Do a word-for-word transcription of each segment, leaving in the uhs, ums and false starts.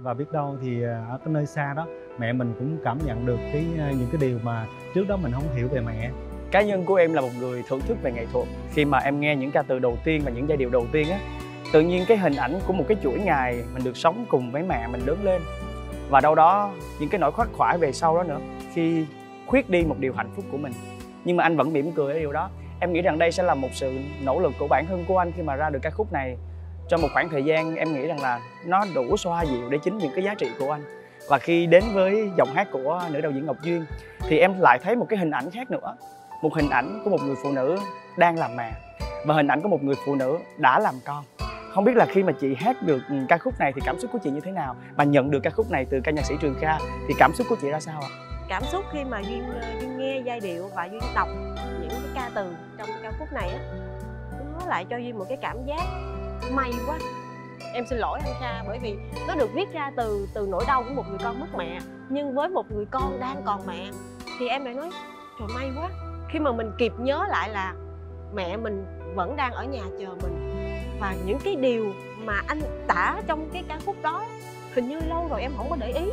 và biết đâu thì ở cái nơi xa đó mẹ mình cũng cảm nhận được cái những cái điều mà trước đó mình không hiểu về mẹ. Cá nhân của em là một người thưởng thức về nghệ thuật. Khi mà em nghe những ca từ đầu tiên và những giai điệu đầu tiên á, tự nhiên cái hình ảnh của một cái chuỗi ngày mình được sống cùng với mẹ mình lớn lên, và đâu đó những cái nỗi khắc khoải về sau đó nữa, khi khuyết đi một điều hạnh phúc của mình, nhưng mà anh vẫn mỉm cười ở điều đó. Em nghĩ rằng đây sẽ là một sự nỗ lực của bản thân của anh khi mà ra được ca khúc này. Trong một khoảng thời gian em nghĩ rằng là nó đủ xoa dịu để chính những cái giá trị của anh. Và khi đến với giọng hát của nữ đạo diễn Ngọc Duyên thì em lại thấy một cái hình ảnh khác nữa. Một hình ảnh của một người phụ nữ đang làm mẹ và hình ảnh của một người phụ nữ đã làm con. Không biết là khi mà chị hát được ca khúc này thì cảm xúc của chị như thế nào? Và nhận được ca khúc này từ ca nhạc sĩ Trường Kha thì cảm xúc của chị ra sao ạ? Cảm xúc khi mà Duyên, Duyên nghe giai điệu và Duyên đọc những cái ca từ trong ca khúc này á, nó lại cho Duyên một cái cảm giác may quá. Em xin lỗi anh Kha, bởi vì nó được viết ra từ từ nỗi đau của một người con mất mẹ, nhưng với một người con đang còn mẹ thì em lại nói trời may quá. Khi mà mình kịp nhớ lại là mẹ mình vẫn đang ở nhà chờ mình, và những cái điều mà anh tả trong cái ca khúc đó hình như lâu rồi em không có để ý.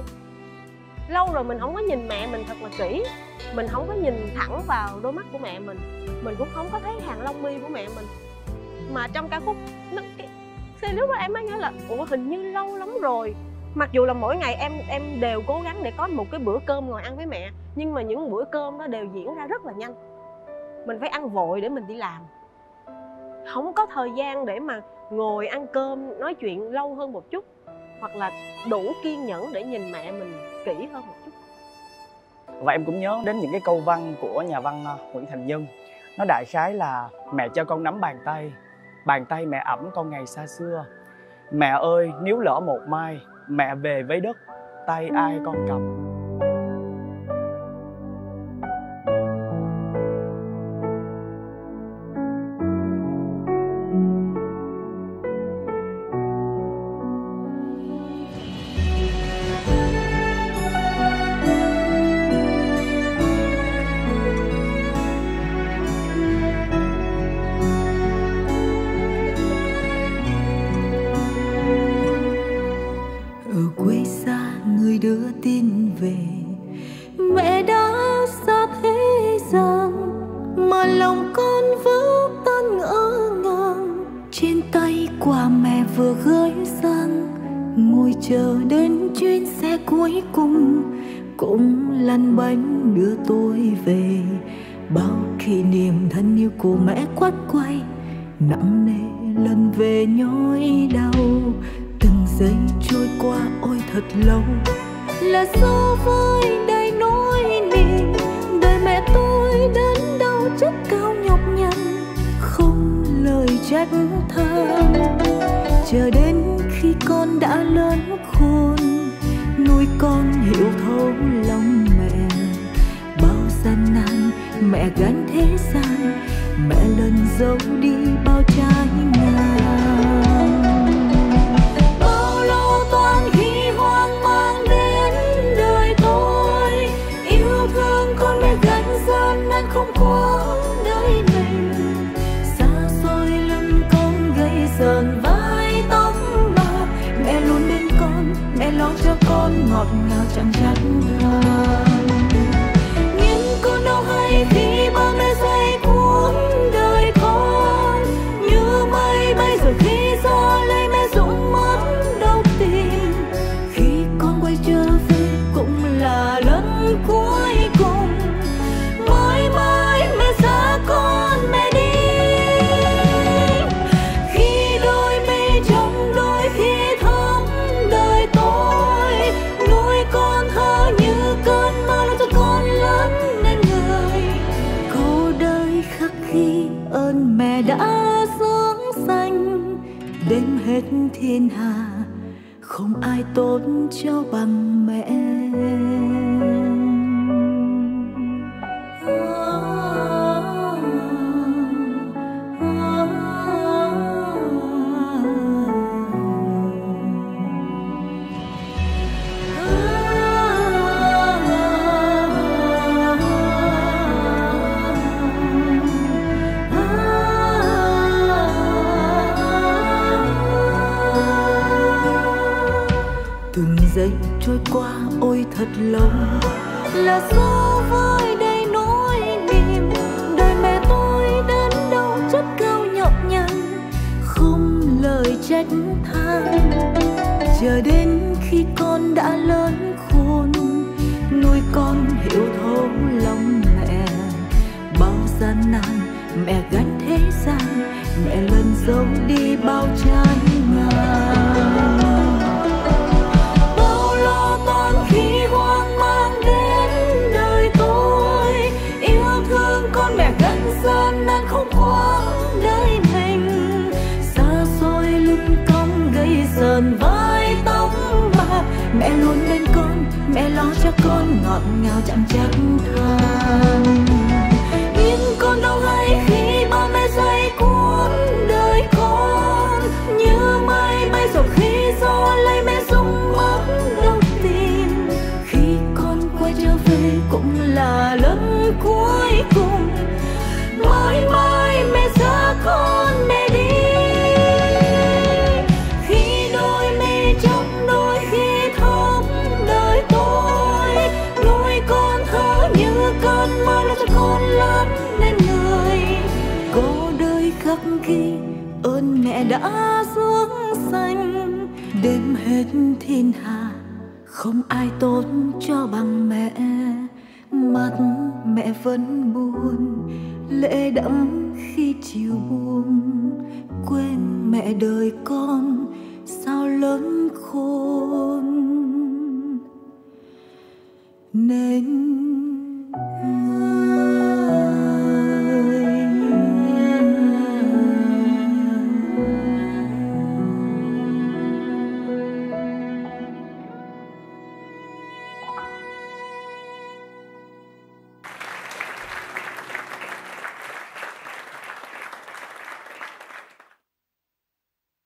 Lâu rồi mình không có nhìn mẹ mình thật là kỹ, mình không có nhìn thẳng vào đôi mắt của mẹ mình, mình cũng không có thấy hàng lông mi của mẹ mình. Mà trong ca khúc nó, cái, thì lúc đó em mới nhớ là ủa hình như lâu lắm rồi. Mặc dù là mỗi ngày em em đều cố gắng để có một cái bữa cơm ngồi ăn với mẹ, nhưng mà những bữa cơm đó đều diễn ra rất là nhanh. Mình phải ăn vội để mình đi làm, không có thời gian để mà ngồi ăn cơm nói chuyện lâu hơn một chút, hoặc là đủ kiên nhẫn để nhìn mẹ mình kỹ hơn một chút. Và em cũng nhớ đến những cái câu văn của nhà văn Nguyễn Thành Nhân. Nó đại khái là mẹ cho con nắm bàn tay, bàn tay mẹ ẵm con ngày xa xưa. Mẹ ơi nếu lỡ một mai mẹ về với đất, tay ai con cầm. Đưa tin về mẹ đã xa thế gian, mà lòng con vẫn tan ngỡ ngàng. Trên tay quà mẹ vừa gửi sang, ngồi chờ đến chuyến xe cuối cùng, cũng lăn bánh đưa tôi về. Bao kỷ niệm thân yêu của mẹ quát quay, nặng nề lần về nhói đau. Từng giây trôi qua ôi thật lâu, là số với đầy nỗi niềm. Đời mẹ tôi đến đâu chất cao nhọc nhằn, không lời trách than. Chờ đến khi con đã lớn khôn, nuôi con hiểu thấu lòng mẹ. Bao gian nan mẹ gánh thế gian, mẹ lần dấu đi bao trái ngang. Bao lâu toan khi hoang mang đến đời tôi, yêu thương con mẹ gánh gian nan không quá đời mình. Xa xôi lưng con gây sờn vai tóc mà, mẹ luôn bên con, mẹ lo cho con ngọt ngào chẳng trách than. Nhưng con đâu hay khi ba mẹ dạy cuốn đời con, như mây bay rồi khi gió lấy mẹ rụng mất đâu tìm. Khi con quay trở về cũng là lần cuối cùng, mãi mãi mẹ xa con mẹ đi. Khi đôi mi trong đôi khi thắm đời tôi, nuôi con thơ như cơn mơ lo cho con lớn nên người. Câu đời khắc ghi ơn mẹ đã dưỡng xanh, đến hết thiên hà không ai tốt cho bằng mẹ. Từng trôi qua ôi thật lâu. Là sao với đây nỗi niềm đời mẹ tôi đến đâu chất cao nhọc nhằn, không lời trách than. Chờ đến khi con đã lớn khôn, nuôi con hiểu thấu lòng mẹ. Bao gian nan mẹ gánh thế gian, mẹ lần dấu đi bao trái ngang. Bao lo toan khi hoang mang đến đời tôi, yêu thương con mẹ gánh gian nan không quán đời mình. Xa xôi lưng cong gây sờn vai tóc bạc, mẹ luôn bên con, mẹ lo cho con ngọt ngào chẳng trách than. Nhưng con đâu hay khi ba mẹ dạy cuốn đời con, như mây bay rồi khi gió lấy mẹ rung mất đâu tin. Khi con quay trở về cũng là lần cuối cùng, mãi mãi mẹ xa con mẹ đi. Khi đôi mi trong đôi khi thắm đời tôi, nuôi con thơ như cơn mơ lo cho con lớn nên người. Có đời khắc ghi ơn mẹ đã dưỡng xanh, đêm hết thiên hà không ai tốt cho bằng mẹ. Mắt mẹ vẫn buồn, lệ đẫm khi chiều buông. Quên mẹ đời con sao lớn khôn.